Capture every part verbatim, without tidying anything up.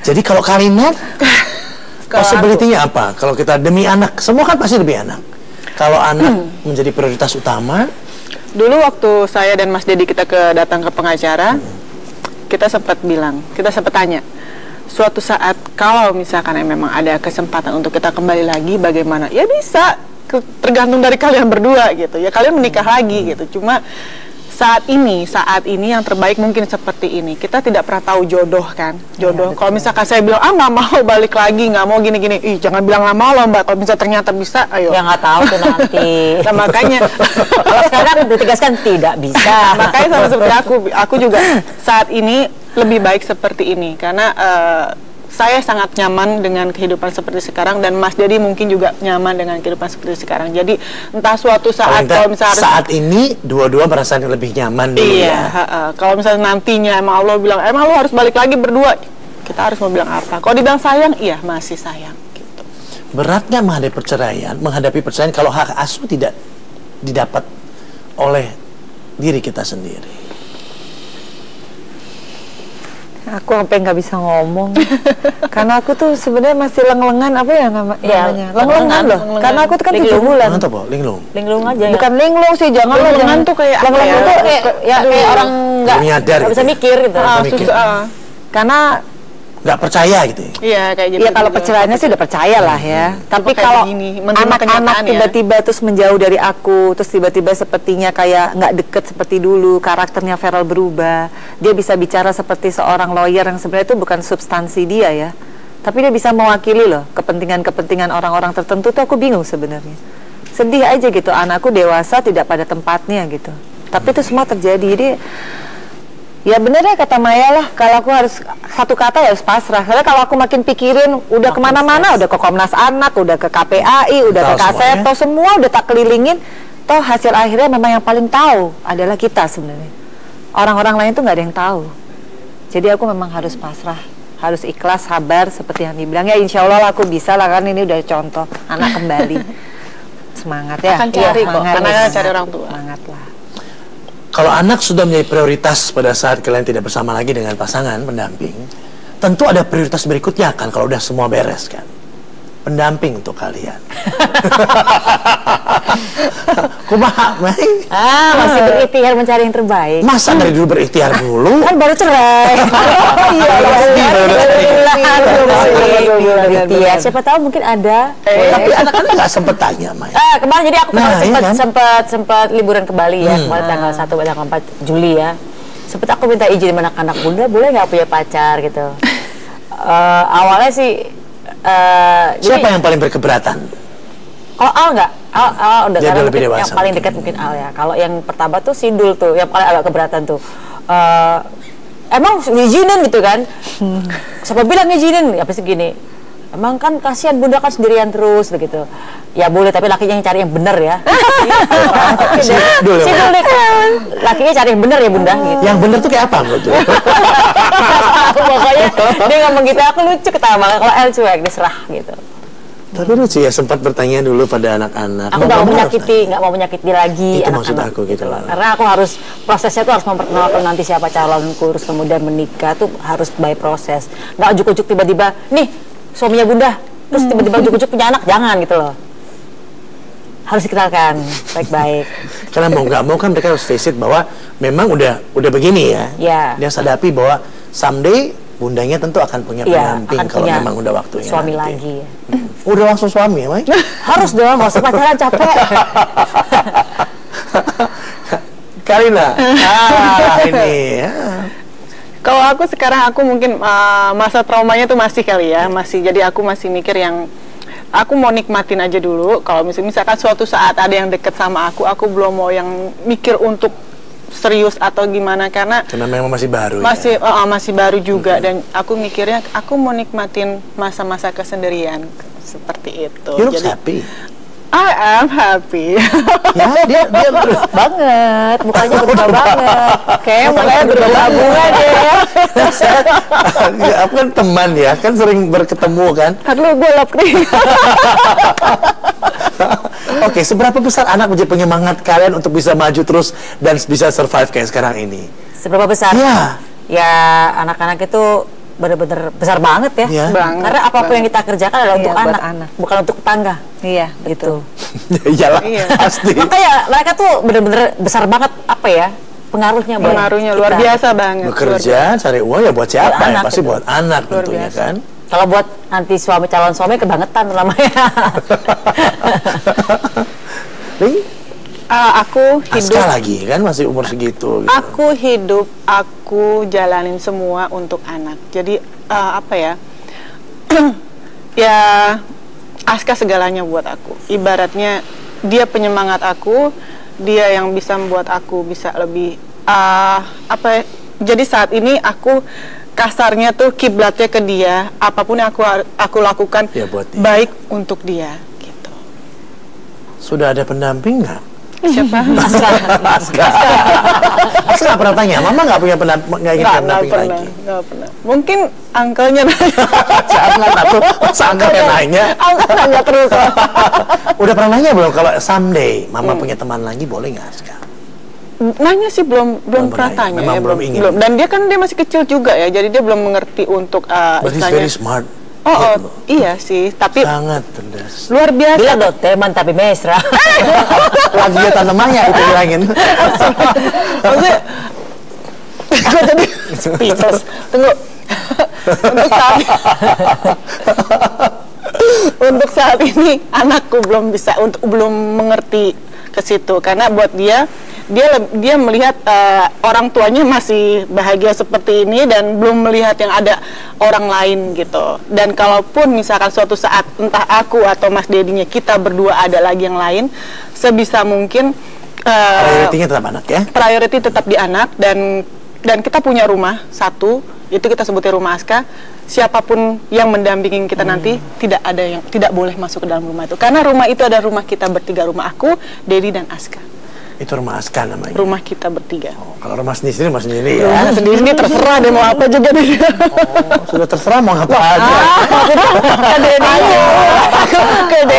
Jadi kalau Karina, possibility-nya apa? Kalau kita demi anak, semua kan pasti demi anak. Kalau anak hmm. menjadi prioritas utama. Dulu waktu saya dan Mas Dedi kita ke datang ke pengacara, hmm. kita sempat bilang, kita sempat tanya, suatu saat kalau misalkan memang ada kesempatan untuk kita kembali lagi, bagaimana? Ya bisa, tergantung dari kalian berdua gitu. Ya kalian menikah lagi gitu. Cuma saat ini, saat ini yang terbaik mungkin seperti ini. Kita tidak pernah tahu jodoh kan, jodoh. Ya, kalau misalkan saya bilang, ah nggak mau balik lagi, nggak mau gini-gini, ih jangan bilang nggak mau loh mbak. Kalau bisa ternyata bisa, ayo. Ya nggak tahu tuh nanti. Nah, makanya, kalau sekarang ditegaskan tidak bisa. Makanya sama seperti aku, aku juga saat ini lebih baik seperti ini karena uh, saya sangat nyaman dengan kehidupan seperti sekarang dan Mas Dedi mungkin juga nyaman dengan kehidupan seperti sekarang. Jadi entah suatu saat kalau misalnya saat harus, ini dua-dua merasa lebih nyaman dulu iya, ya. Ha -ha. Kalau misalnya nantinya emang Allah bilang emang lo harus balik lagi berdua, kita harus mau bilang apa? Kalau dibilang sayang, iya masih sayang. Gitu. Beratnya menghadapi perceraian, menghadapi perceraian kalau hak asuh tidak didapat oleh diri kita sendiri. Aku sampai nggak bisa ngomong karena aku tuh sebenarnya masih leng-lengan apa ya nama, ya, namanya leng-lengan loh leng karena aku tuh kan tujuh bulan apa po linglung linglung aja bukan ya. Linglung sih jangan leng-lengan tuh kayak leng-lengan ya? tuh kayak ya kayak orang nggak gitu. bisa mikir gitu ah, mikir. Susah. Karena nggak percaya gitu. Iya kayak gitu. Iya kalau perceraiannya sih udah percaya lah ya. Hmm. Tapi kalau anak-anak tiba-tiba terus menjauh dari aku, terus tiba-tiba sepertinya kayak nggak deket seperti dulu, karakternya Feral berubah. Dia bisa bicara seperti seorang lawyer yang sebenarnya itu bukan substansi dia ya. Tapi dia bisa mewakili loh kepentingan-kepentingan orang-orang tertentu tuh aku bingung sebenarnya. Sedih aja gitu, anakku dewasa tidak pada tempatnya gitu. Tapi itu semua terjadi. Jadi ya bener ya kata Maya lah, kalau aku harus satu kata ya harus pasrah. Karena kalau aku makin pikirin, udah kemana-mana, udah ke Komnas Anak, udah ke K P A I, udah tahu ke Kaseto, semua udah tak kelilingin. Toh hasil akhirnya memang yang paling tahu adalah kita sebenarnya. Orang-orang lain tuh nggak ada yang tahu. Jadi aku memang harus pasrah, harus ikhlas, sabar seperti yang dibilang. Ya insya Allah lah aku bisa lah, kan ini udah contoh anak kembali. Semangat ya. Akan cari ya, kok, karena cari orang tua. Semangat lah. Kalau anak sudah menjadi prioritas pada saat kalian tidak bersama lagi dengan pasangan pendamping, tentu ada prioritas berikutnya kan kalau udah semua beres kan. Pendamping untuk kalian. Kumaha, Mai? Ah, masih berikhtiar mencari yang terbaik. Masa dari dulu berikhtiar dulu? Kan baru cerai. Oh iya, berikhtiar. Siapa tahu mungkin ada. Eh, tapi anak-anak nggak sempet tanya, Mai. Ah, kemarin jadi aku nah, sempat iya kan? sempat sempat liburan ke Bali ya, hmm. kemarin tanggal satu tanggal empat Juli ya. Sempat aku minta izin sama anak-anak, Bunda boleh nggak punya pacar gitu. Uh, awalnya sih Uh, siapa jadi, yang paling berkeberatan? Kalau Al nggak, Al, Al udah karena lebih dewasa, yang paling dekat mungkin Al ya. Kalau yang pertama tuh Sidul tuh, yang paling agak keberatan tuh. Uh, emang ngizinin gitu kan? Hmm. Siapa bilang ngizinin? Apa sih gini? Emang kan kasihan Bunda kan sendirian terus begitu. Ya boleh, tapi lakinya yang cari yang benar ya. Sidul, Sidul deh. Lakinya cari yang benar ya Bunda. Oh. Gitu. Yang benar tuh kayak apa menurut lu? Pokoknya dia ngomong gitu, aku lucu ketawa. Kalau El cuek, diserah gitu. Tapi lucu ya, sempat bertanya dulu pada anak-anak. Aku nggak mau menyakiti, nggak mau menyakiti lagi itu anak-anak. maksud aku gitu lah. Karena aku harus prosesnya tuh harus memperkenalkan nanti siapa calonku, terus kemudian menikah tuh harus by proses. Nggak ujuk-ujuk tiba-tiba, nih suaminya Bunda, terus tiba-tiba ujuk-ujuk punya anak, jangan gitu loh. Harus dikenalkan baik-baik. Karena mau nggak mau kan mereka harus face it bahwa memang udah udah begini ya. Ya. Dia sadapi bahwa someday bundanya tentu akan punya ya, pendamping akan kalau punya memang udah waktunya. Suami nanti. lagi. Ya. Hmm. Udah langsung suami ya, Mai? Harus dong, nggak usah pacaran capek. Karina. Ah, ini. Ya. Kalau aku sekarang aku mungkin uh, masa traumanya tuh masih kali ya, masih. Jadi aku masih mikir yang aku mau nikmatin aja dulu. Kalau misalkan, misalkan suatu saat ada yang deket sama aku, aku belum mau yang mikir untuk serius atau gimana karena karena memang masih baru. Masih ya? uh, masih baru juga hmm. dan aku mikirnya aku mau nikmatin masa-masa kesendirian seperti itu. You look Jadi happy. I am happy. Ya, dia dia banget, mukanya berubah banget. Kayak mulai berubah-ubah deh. Ya, aku kan teman ya, kan sering berketemu kan. Aduh, gue lap nih. Oke, seberapa besar anak menjadi penyemangat kalian untuk bisa maju terus dan bisa survive kayak sekarang ini? Seberapa besar? Ya. Ya, anak-anak itu benar-benar besar banget ya. Iya. Banget, Karena apapun banget. yang kita kerjakan adalah Iya, untuk buat anak, anak. bukan untuk tetangga. Iya, Gitu. Iyalah, Iya. pasti. Makanya mereka tuh benar-benar besar banget apa ya pengaruhnya buat Pengaruhnya luar kita. biasa banget. luar Bekerja, cari uang ya buat siapa? Buat Ya anak pasti gitu. buat anak Luar tentunya biasa. kan. Kalau buat nanti suami calon suami kebangetan namanya. Nih, Ah, aku hidup Aska lagi kan masih umur segitu. Gitu. Aku hidup, aku jalanin semua untuk anak. Jadi uh, apa ya? Ya Aska segalanya buat aku. Ibaratnya dia penyemangat aku, dia yang bisa membuat aku bisa lebih uh, apa? Ya, jadi saat ini aku kasarnya tuh kiblatnya ke dia. Apapun yang aku aku lakukan Ya, buat dia. baik untuk dia. Gitu. Sudah ada pendamping nggak? Siapa? Aska. Aska nggak pernah tanya, Mama nggak punya pendamping, nggak ingin Nggak, nggak pendamping pernah, lagi. nggak pernah. Mungkin angkelnya Jangan atuh, masa Angga yang nanya. angkel nanya terus. Udah pernah nanya belum kalau someday Mama punya teman lagi boleh nggak Aska? Nanya sih belum belum Belum pernah pernah ya? tanya Memang ya, belum ingin. Dan dia kan dia masih kecil juga ya, jadi dia belum mengerti untuk uh, But he's istilahnya. very smart. Oh, oh, Gitu. iya sih, tapi Sangat cerdas. luar biasa. Bilang dong teman tapi mesra. Lagi dia tanamannya itu bilangin. Maksudnya, gue jadi speechless. Tunggu. Untuk saat untuk saat ini anakku belum bisa untuk belum mengerti ke situ karena buat dia dia leb- dia melihat uh, orang tuanya masih bahagia seperti ini dan belum melihat yang ada orang lain gitu. Dan kalaupun misalkan suatu saat entah aku atau Mas Dedinya kita berdua ada lagi yang lain, sebisa mungkin uh, Prioritinya tetap anak ya. priority tetap di anak dan dan kita punya rumah satu itu kita sebutnya rumah Aska. Siapapun yang mendampingin kita nanti tidak ada yang tidak boleh masuk ke dalam rumah itu karena rumah itu ada rumah kita bertiga, rumah aku, Dedi dan Aska. Itu rumah Aska namanya. Rumah kita bertiga. Oh, kalau rumah sendiri rumah sendiri ya. Rumah sendiri ini terserah deh mau apa juga deh. Oh, sudah terserah mau apa aja. Ke Dedi. Ke Dedi.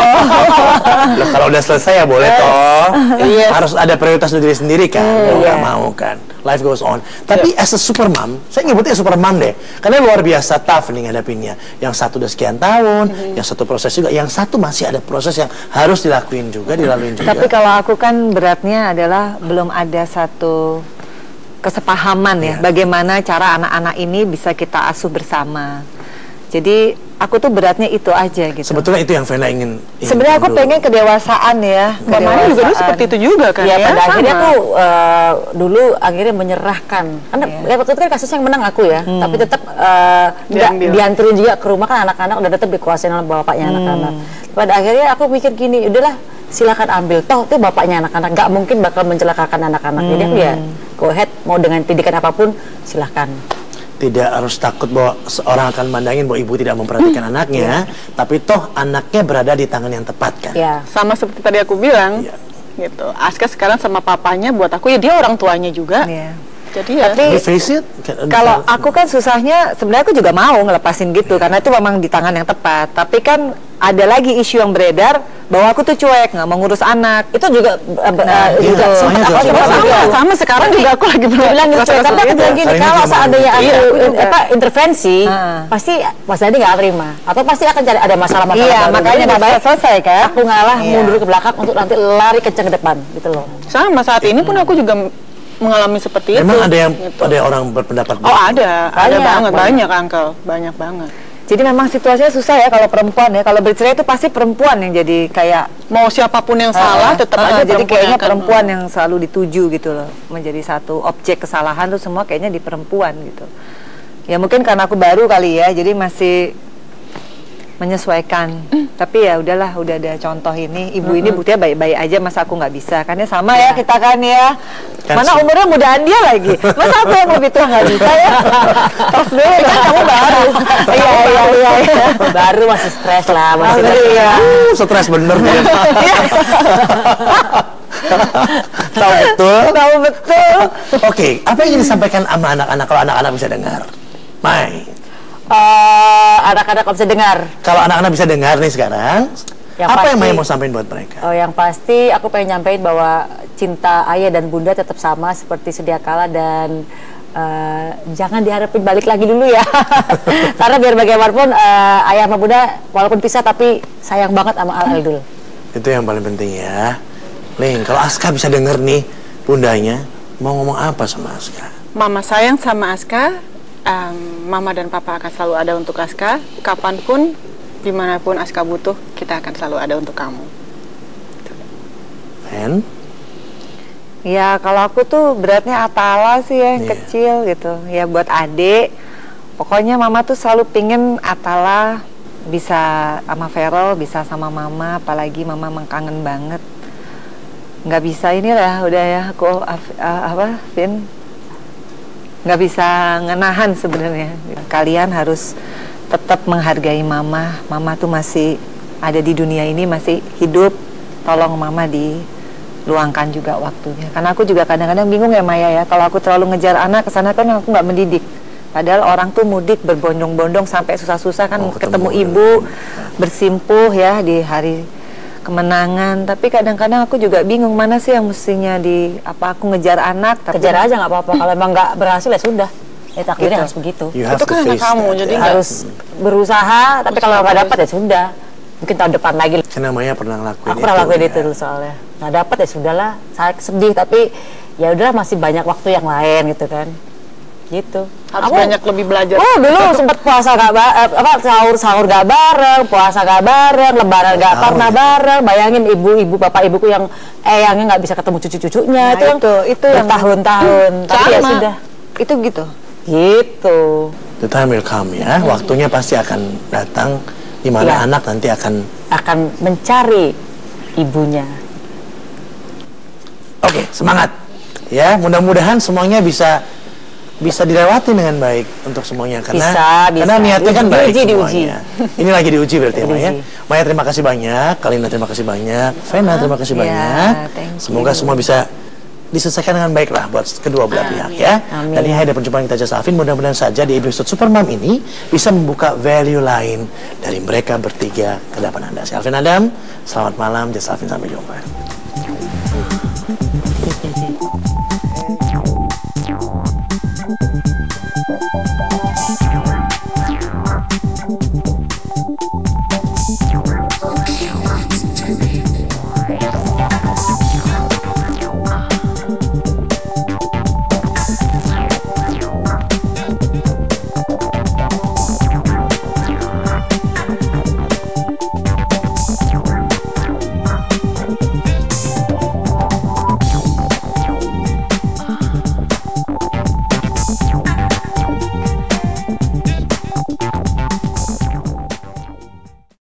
Loh, kalau udah selesai ya boleh toh. Yes. Harus ada prioritas diri sendiri kan. Mau nggak mau kan. Life goes on. Tapi as a super mom, saya nyebutnya super mom deh. Karena luar biasa tough nih ngadapinnya. Yang satu udah sekian tahun, yang satu proses juga, yang satu masih ada proses yang harus dilakuin juga, dilaluin juga. Tapi kalau aku kan beratnya adalah belum ada satu kesepahaman ya, Iya. bagaimana cara anak-anak ini bisa kita asuh bersama. Jadi aku tuh beratnya itu aja gitu. Sebetulnya itu yang Vena ingin. ingin Sebenarnya aku dulu. pengen kedewasaan ya. Mbak Mani juga dulu seperti itu juga kan Ya, ya. pada Sama. akhirnya aku eh, dulu akhirnya menyerahkan. Karena ya, waktu itu kan kasus yang menang aku ya, tapi tetap eh, nggak Diambil. dianterin juga ke rumah kan anak-anak udah tetap dikuasain oleh bapaknya anak-anak. Pada akhirnya aku mikir gini, udahlah silakan ambil. Toh itu bapaknya anak-anak, nggak mungkin bakal mencelakakan anak-anak. Jadi aku ya go ahead, mau dengan pendidikan apapun silakan. Tidak harus takut bahwa seorang akan mandangin bahwa ibu tidak memperhatikan anaknya, tapi toh anaknya berada di tangan yang tepat kan. Ya. Sama seperti tadi aku bilang. Iya. Gitu. Aska sekarang sama papanya buat aku ya dia orang tuanya juga. Iya. Jadi ya Tapi face it, Kalau aku kan susahnya sebenarnya aku juga mau ngelepasin gitu karena itu memang di tangan yang tepat. Tapi kan ada lagi isu yang beredar bahwa aku tuh cuek, nggak mau ngurus anak. Itu juga eh, Nah, eh, juga iya, sempat soalnya aku juga sempat sempat bilang, sama, sama sekarang juga aku lagi Dia bilang gitu, proses tapi aku itu. bilang gini, Karina kalau juga seandainya mau aku gitu. Iya, in- apa, intervensi, Ah. pasti Mas Dadi nggak terima, atau pasti akan cari ada masalah-masalah Iya, baru. makanya Jadi lebih nggak baik selesai kan? aku ngalah, Iya. mundur ke belakang untuk nanti lari kencang ke depan, gitu loh. Sama saat ini pun aku juga mengalami seperti memang itu. ada yang gitu. ada orang berpendapat Oh ada, ada Banyak, banget, banyak. banyak Uncle, banyak banget. Jadi memang situasinya susah ya kalau perempuan ya. Kalau bercerai itu pasti perempuan yang jadi kayak Mau siapapun yang salah, Ah, tetap ah, aja jadi perempuan kayaknya yang akan- perempuan yang selalu dituju gitu loh, menjadi satu objek kesalahan tuh semua kayaknya di perempuan gitu. Ya mungkin karena aku baru kali ya, jadi masih menyesuaikan. Tapi ya udahlah, udah ada contoh ini, ibu ini buktinya baik-baik aja, masa aku nggak bisa? Kan ya sama ya kita kan ya. Kan Mana se- umurnya mudaan dia lagi, masa aku yang lebih tua nggak bisa ya? Tos dulu kan kamu baru. Iya iya iya. iya. Baru masih stres lah, masih Masih stres. ya. Uh, stres bener nih. Tahu betul. Tahu betul. Oke, apa yang ingin disampaikan sama anak-anak kalau anak-anak bisa dengar? Mai. Eh, anak-anak kalau bisa dengar. Kalau anak-anak bisa dengar nih sekarang, Yang apa yang pasti- Mai mau sampaikan buat mereka? Oh, yang pasti aku pengen nyampein bahwa cinta ayah dan bunda tetap sama seperti sedia kala dan uh, jangan diharapin balik lagi dulu ya. Karena biar bagaimanapun uh, ayah sama bunda walaupun pisah tapi sayang banget sama Al Aldul. Itu yang paling penting ya. Ling, kalau Aska bisa denger nih bundanya mau ngomong apa sama Aska? Mama sayang sama Aska. Um, Mama dan Papa akan selalu ada untuk Aska. Kapanpun, dimanapun Aska butuh, kita akan selalu ada untuk kamu. Fen? Ya kalau aku tuh beratnya Atala sih ya, yeah. kecil gitu. Ya buat adik, pokoknya mama tuh selalu pingin Atala bisa sama Feral, bisa sama mama, apalagi mama mengkangen banget. Nggak bisa inilah, udah ya aku uh, apa, Vin, nggak bisa ngenahan sebenarnya. Kalian harus tetap menghargai mama. Mama tuh masih ada di dunia ini, masih hidup. Tolong mama di luangkan juga waktunya, karena aku juga kadang-kadang bingung ya Maya ya, kalau aku terlalu ngejar anak ke sana kan aku nggak mendidik, padahal orang tuh mudik berbondong-bondong sampai susah-susah kan, oh, ketemu, ketemu ibu, bersimpuh ya di hari kemenangan, tapi kadang-kadang aku juga bingung mana sih yang mestinya di apa aku ngejar anak, tapi kejar aja nggak apa-apa, kalau emang nggak berhasil ya sudah, ya takdirnya gitu. Harus begitu. Itu kan anak kamu, jadi ya. Harus berusaha, tapi kalau nggak dapat ya sudah. Mungkin tahun depan lagi. Karena Maya pernah ngelakuin aku itu. Aku pernah lakuin ya. Itu dulu soalnya. Nggak dapat ya sudahlah. Saya sedih tapi ya udah masih banyak waktu yang lain gitu kan. Gitu. Harus aku, banyak lebih belajar. Oh dulu sempat puasa gak bareng, apa sahur sahur gak bareng, puasa gak bareng, lebaran gak oh, pernah gitu. bareng. Bayangin ibu-ibu bapak ibuku yang eyangnya nggak bisa ketemu cucu-cucunya nah, itu, itu itu yang tahun-tahun. Hmm, tapi ya sudah. Itu gitu. Gitu. The time will come ya. Hmm. Waktunya pasti akan datang. Di mana ya. Anak nanti akan akan mencari ibunya. Oke, semangat ya. Mudah-mudahan semuanya bisa bisa dilewati dengan baik untuk semuanya karena bisa, bisa. karena niatnya kan baik diuji, diuji. Ini lagi diuji berarti ya, Maya. Maya terima kasih banyak, Kalina terima kasih banyak, Vena terima kasih ya, banyak. Semoga semua bisa diselesaikan dengan baik lah buat kedua belah pihak ya. Amin. Dan ini ada perjumpaan kita Jasa Alvin, mudah-mudahan saja di episode Supermom ini bisa membuka value lain dari mereka bertiga ke depan Anda. Saya Alvin Adam, selamat malam Jasa Alvin, sampai jumpa.